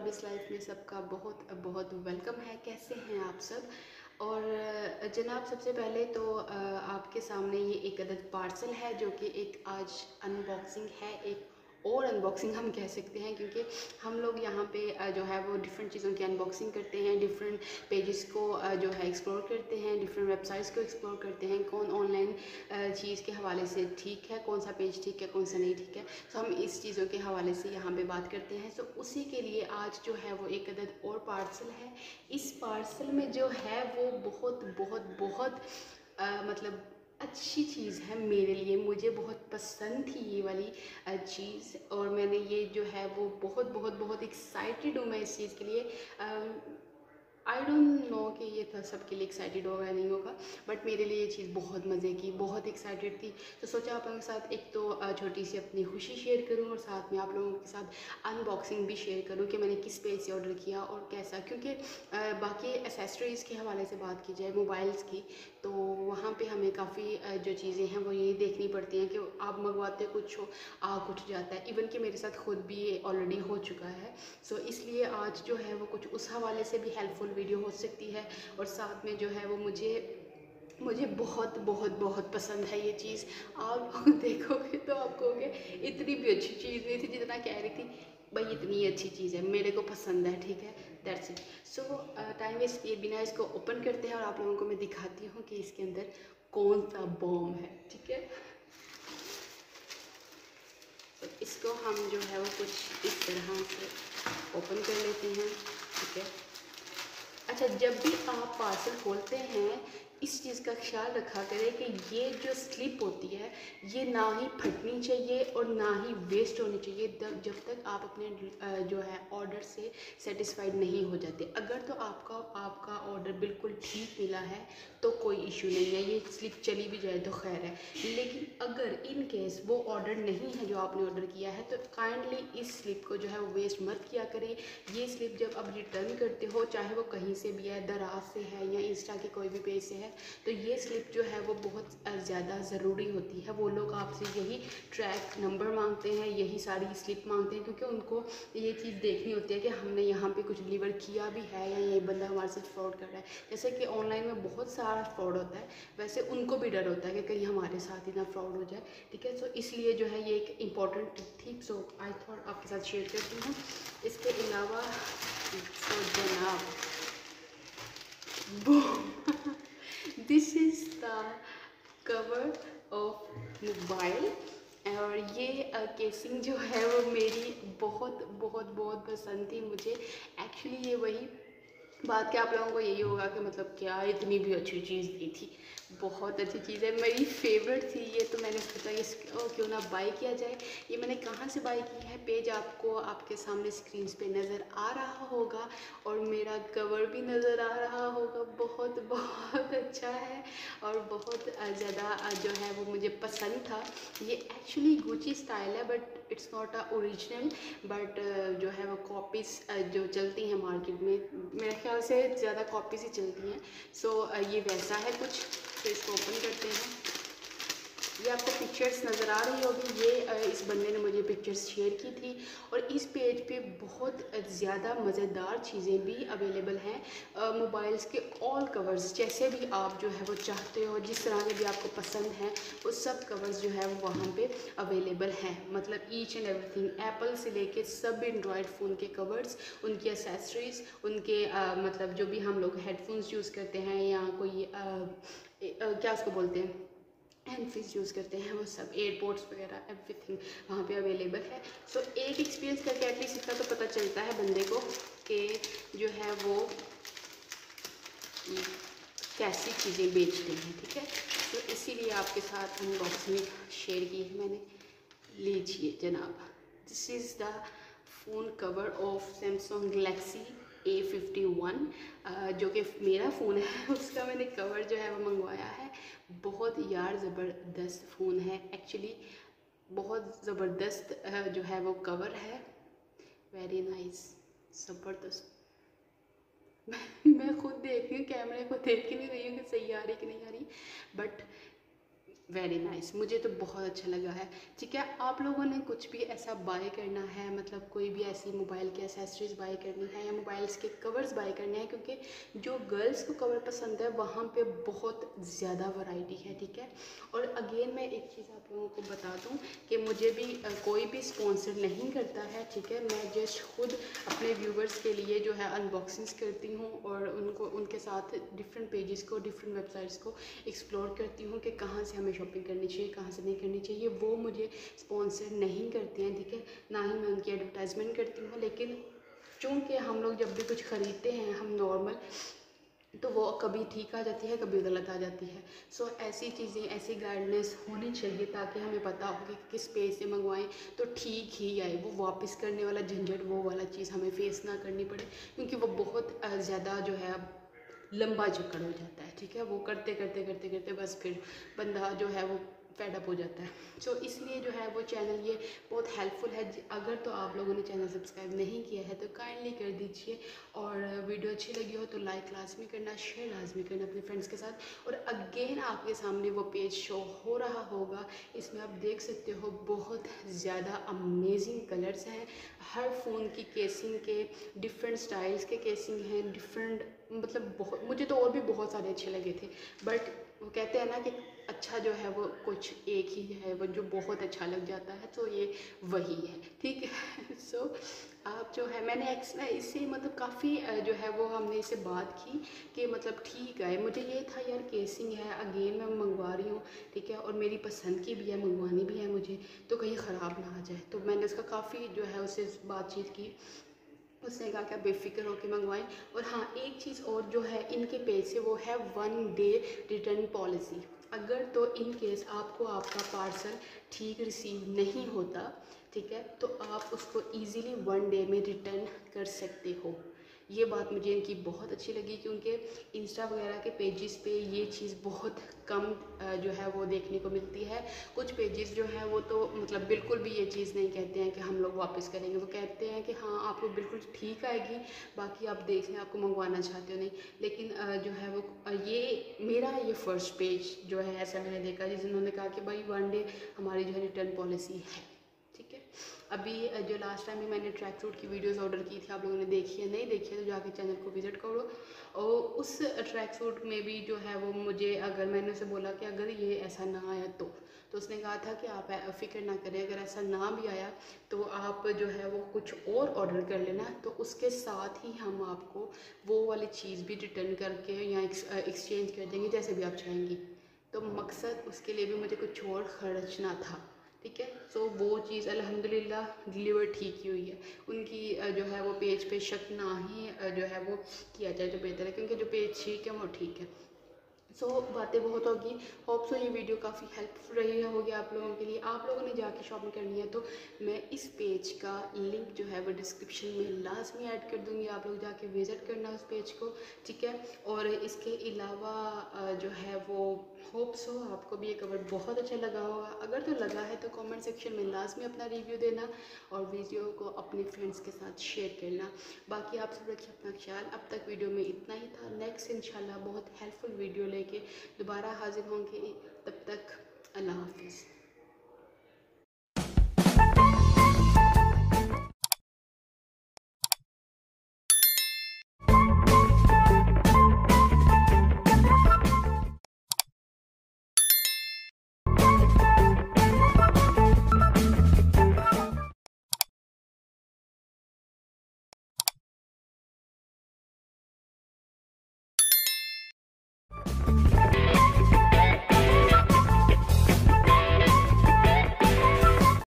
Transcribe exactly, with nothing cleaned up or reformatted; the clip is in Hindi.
राबिस लाइफ में सबका बहुत बहुत वेलकम है। कैसे हैं आप सब? और जनाब, सबसे पहले तो आपके सामने ये एक अदद पार्सल है जो कि एक आज अनबॉक्सिंग है, एक और अनबॉक्सिंग हम कह सकते हैं, क्योंकि हम लोग यहाँ पे जो है वो डिफरेंट चीज़ों की अनबॉक्सिंग करते हैं, डिफरेंट पेजेस को जो है एक्सप्लोर करते हैं, डिफरेंट वेबसाइट्स को एक्सप्लोर करते हैं, कौन ऑनलाइन चीज़ के हवाले से ठीक है, कौन सा पेज ठीक है, कौन सा नहीं ठीक है। तो हम इस चीज़ों के हवाले से यहाँ पे बात करते हैं। तो उसी के लिए आज जो है वो एक अदद और पार्सल है। इस पार्सल में जो है वो बहुत बहुत बहुत आ, मतलब अच्छी चीज़ है मेरे लिए। मुझे बहुत पसंद थी ये वाली चीज़, और मैंने ये जो है वो बहुत बहुत बहुत एक्साइटेड हूँ मैं इस चीज़ के लिए। आई डोंट नो कि ये था सबके लिए एक्साइटेड होगा या नहीं होगा, बट मेरे लिए ये चीज़ बहुत मज़े की, बहुत एक्साइटेड थी। तो सोचा आप लोगों के साथ एक तो छोटी सी अपनी खुशी शेयर करूं और साथ में आप लोगों के साथ अनबॉक्सिंग भी शेयर करूं कि मैंने किस पेज से ऑर्डर किया और कैसा। क्योंकि बाकी एसेसरीज़ के हवाले से बात की जाए, मोबाइल्स की, तो वहाँ पे हमें काफ़ी जो चीज़ें हैं वो ये देखनी पड़ती हैं कि आप मंगवाते कुछ हो, आ कुछ जाता है। इवन कि मेरे साथ खुद भी ये ऑलरेडी हो चुका है। सो इसलिए आज जो है वो कुछ उस हवाले से भी हेल्पफुल वीडियो हो सकती है, और साथ में जो है वो मुझे मुझे बहुत बहुत बहुत पसंद है ये चीज़। आप लोग देखोगे तो आप कहोगे इतनी भी अच्छी चीज़ नहीं थी जितना कह रही थी। भाई इतनी अच्छी चीज़ है, मेरे को पसंद है, ठीक है, that's it. So time waste किए बिना इसको ओपन करते हैं और आप लोगों को मैं दिखाती हूँ कि इसके अंदर कौन सा बॉम्ब है, ठीक है। तो इसको हम जो है वो कुछ इस तरह से ओपन कर लेते हैं, ठीक है। अच्छा, जब भी आप पार्सल खोलते हैं इस चीज़ का ख्याल रखा करें कि ये जो स्लिप होती है ये ना ही फटनी चाहिए और ना ही वेस्ट होनी चाहिए जब तक आप अपने जो है ऑर्डर से सेटिस्फाइड नहीं हो जाते। अगर तो आपका आपका ऑर्डर बिल्कुल ठीक मिला है तो कोई इशू नहीं है, ये स्लिप चली भी जाए तो खैर है। लेकिन अगर इन केस वो ऑर्डर नहीं है जो आपने ऑर्डर किया है तो काइंडली इस स्लिप को जो है वो वेस्ट मत किया करें। ये स्लिप जब आप रिटर्न करते हो, चाहे वो कहीं से भी है, दराज से है या इंस्टा के कोई भी पेज से है, तो ये स्लिप जो है वो बहुत ज़्यादा ज़रूरी होती है। वो लोग आपसे यही ट्रैक नंबर मांगते हैं, यही सारी स्लिप मांगते हैं, क्योंकि उनको ये चीज़ देखनी होती है कि हमने यहाँ पे कुछ डिलीवर किया भी है या ये बंदा हमारे साथ फ्रॉड कर रहा है। जैसे कि ऑनलाइन में बहुत सारा फ्रॉड होता है, वैसे उनको भी डर होता है कि कहीं हमारे साथ ही ना फ्रॉड हो जाए, ठीक है। सो इसलिए जो है ये एक इम्पॉर्टेंट टिप थी, सो आई थॉट आपके साथ शेयर करती हूँ। इसके अलावा सो जनाब this is the cover of mobile, और ये केसिंग जो है वो मेरी बहुत बहुत बहुत पसंद थी मुझे। एक्चुअली ये वही बात कि आप लोगों को यही होगा कि मतलब क्या इतनी भी अच्छी चीज़ दी थी, बहुत अच्छी चीज़ है, मेरी फेवरेट थी ये। तो मैंने सोचा इसको क्यों ना बाय किया जाए। ये मैंने कहाँ से बाय की है, पेज आपको आपके सामने स्क्रीन पे नज़र आ रहा होगा और मेरा कवर भी नज़र आ रहा होगा। बहुत बहुत अच्छा है और बहुत ज़्यादा जो है वो मुझे पसंद था। ये एक्चुअली गुची स्टाइल है but it's not a original, but जो है वो कॉपीज़ जो चलती हैं मार्केट में, मेरे ख्याल से ज़्यादा कॉपीज़ ही चलती हैं। सो so, ये वैसा है कुछ। तो इसको ओपन करते हैं। ये आपको पिक्चर्स नज़र आ रही होगी, ये इस बंदे ने मुझे पिक्चर्स शेयर की थी। और इस पेज पे बहुत ज़्यादा मज़ेदार चीज़ें भी अवेलेबल हैं। मोबाइल्स के ऑल कवर्स जैसे भी आप जो है वो चाहते हो, जिस तरह के भी आपको पसंद हैं, वो सब कवर्स जो है वो वहाँ पे अवेलेबल हैं। मतलब ईच एंड एवरीथिंग, एप्पल से लेके सब एंड्रॉयड फ़ोन के कवर्स, उनकी एसेसरीज़, उनके आ, मतलब जो भी हम लोग हेडफोन्स यूज़ करते हैं या कोई आ, ए, आ, क्या उसको बोलते हैं, हैंडफ्रीज यूज़ करते हैं, वो सब एयरपोर्ट्स वगैरह एवरीथिंग वहाँ पे अवेलेबल है। सो so, एक एक्सपीरियंस करके एटलीस्ट इतना तो पता चलता है बंदे को कि जो है वो कैसी चीज़ें बेचते हैं, ठीक है। तो so, इसीलिए आपके साथ अनबॉक्सिंग शेयर की है मैंने। लीजिए जनाब, this is the phone cover of Samsung Galaxy A fifty one, जो कि मेरा फ़ोन है, उसका मैंने कवर जो है वो मंगवाया है। बहुत यार ज़बरदस्त फ़ोन है एक्चुअली, बहुत ज़बरदस्त जो है वो कवर है, वेरी नाइस, ज़बरदस्त। मैं खुद देख रही हूँ, कैमरे को देख ही नहीं रही हूँ कि सही आ रही कि नहीं आ रही, बट वेरी नाइस, मुझे तो बहुत अच्छा लगा है। ठीक है, आप लोगों ने कुछ भी ऐसा बाय करना है, मतलब कोई भी ऐसी मोबाइल की एसेसरीज बाय करनी है या मोबाइल्स के कवर्स बाय करने हैं, क्योंकि जो गर्ल्स को कवर पसंद है वहाँ पे बहुत ज़्यादा वैरायटी है। ठीक है, और अगेन मैं एक चीज़ आप लोगों को बता दूँ कि मुझे भी अ, कोई भी स्पॉन्सर नहीं करता है। ठीक है, मैं जस्ट खुद अपने व्यूवर्स के लिए जो है अनबॉक्सिंग्स करती हूँ और उनको उनके साथ डिफरेंट पेजेस को, डिफरेंट वेबसाइट्स को एक्सप्लोर करती हूँ कि कहाँ से हमें शॉपिंग करनी चाहिए, कहाँ से नहीं करनी चाहिए। वो मुझे स्पॉन्सर नहीं करते हैं। ठीक है, ना ही मैं उनकी एडवर्टाइजमेंट करती हूँ, लेकिन चूँकि हम लोग जब भी कुछ ख़रीदते हैं हम नॉर्मल, तो वो कभी ठीक आ जाती है, कभी गलत आ जाती है। सो so, ऐसी चीज़ें, ऐसी गाइडनेस होनी चाहिए ताकि हमें पता हो कि किस पेज से मंगवाएं तो ठीक ही आए, वो वापस करने वाला झंझट, वो वाला चीज़ हमें फेस ना करनी पड़े, क्योंकि वो बहुत ज़्यादा जो है लंबा चक्कर हो जाता है। ठीक है, वो करते करते करते करते बस फिर बंदा जो है वो फेडअप हो जाता है। सो so, इसलिए जो है वो चैनल ये बहुत हेल्पफुल है। अगर तो आप लोगों ने चैनल सब्सक्राइब नहीं किया है तो काइंडली कर दीजिए, और वीडियो अच्छी लगी हो तो लाइक लाजमी करना, शेयर लाजमी करना अपने फ्रेंड्स के साथ। और अगेन आपके सामने वो पेज शो हो रहा होगा, इसमें आप देख सकते हो बहुत ज़्यादा अमेजिंग कलर्स हैं। हर फ़ोन की केसिंग के डिफरेंट स्टाइल्स के केसिंग हैं, डिफरेंट, मतलब बहुत, मुझे तो और भी बहुत सारे अच्छे लगे थे, बट वो कहते हैं ना कि अच्छा जो है वो कुछ एक ही है वो जो बहुत अच्छा लग जाता है, तो ये वही है। ठीक है, सो so, आप जो है, मैंने एक्स्ट्रा इससे मतलब काफ़ी जो है वो हमने इससे बात की कि मतलब ठीक है, मुझे ये था यार केसिंग है, अगेन मैं मंगवा रही हूँ। ठीक है, और मेरी पसंद की भी है, मंगवानी भी है मुझे, तो कहीं ख़राब ना आ जाए। तो मैंने उसका काफ़ी जो है उससे बातचीत की, उसने कहा कि आप बेफिक्र होकर मंगवाएं। और हाँ, एक चीज़ और जो है इनके पेज से, वो है वन डे रिटर्न पॉलिसी। अगर तो इन केस आपको आपका पार्सल ठीक रिसीव नहीं होता, ठीक है, तो आप उसको इजीली वन डे में रिटर्न कर सकते हो। ये बात मुझे इनकी बहुत अच्छी लगी, क्योंकि इंस्टा वगैरह के पेजेस पे ये चीज़ बहुत कम जो है वो देखने को मिलती है। कुछ पेजेस जो है वो तो मतलब बिल्कुल भी ये चीज़ नहीं कहते हैं कि हम लोग वापस करेंगे, वो कहते हैं कि हाँ आपको बिल्कुल ठीक आएगी, बाकी आप देख लें आपको मंगवाना चाहते हो नहीं। लेकिन जो है वो ये मेरा ये फर्स्ट पेज जो है ऐसा मैंने देखा जिन्होंने कहा कि भाई वन डे हमारी जो है रिटर्न पॉलिसी है। ठीक है, अभी जो लास्ट टाइम में मैंने ट्रैक सूट की वीडियोस ऑर्डर की थी, आप लोगों ने देखी है, नहीं देखी है तो जाके चैनल को विजिट करो। और उस ट्रैक सूट में भी जो है वो मुझे, अगर मैंने उसे बोला कि अगर ये ऐसा ना आया तो तो उसने कहा था कि आप फिक्र ना करें, अगर ऐसा ना भी आया तो आप जो है वो कुछ और ऑर्डर कर लेना, तो उसके साथ ही हम आपको वो वाली चीज़ भी रिटर्न करके या एक्सचेंज कर देंगे, जैसे भी आप चाहेंगी। तो मकसद उसके लिए भी मुझे कुछ और खर्चना था। ठीक है, सो वो चीज़ अल्हम्दुलिल्लाह डिलीवर ठीक ही हुई है। उनकी जो है वो पेज पे शक ना ही जो है वो किया जाए तो बेहतर है, क्योंकि जो पेज ठीक है वो ठीक है। सो so, बातें बहुत होगी। होप सो ये वीडियो काफ़ी हेल्पफुल रही होगी आप लोगों के लिए। आप लोगों ने जाके शॉपिंग करनी है तो मैं इस पेज का लिंक जो है वो डिस्क्रिप्शन में लाजमी ऐड कर दूँगी, आप लोग जाके विज़िट करना उस पेज को। ठीक है, और इसके अलावा जो है वो होप सो आपको भी ये कवर बहुत अच्छा लगा होगा। अगर तो लगा है तो कमेंट सेक्शन में लाजमी अपना रिव्यू देना और वीडियो को अपने फ्रेंड्स के साथ शेयर करना। बाकी आप सब रखिए अपना ख्याल। अब तक वीडियो में इतना ही था। नेक्स्ट इंशाल्लाह बहुत हेल्पफुल वीडियो लेके दोबारा हाजिर होंगे। तब तक अल्लाह हाफिज़।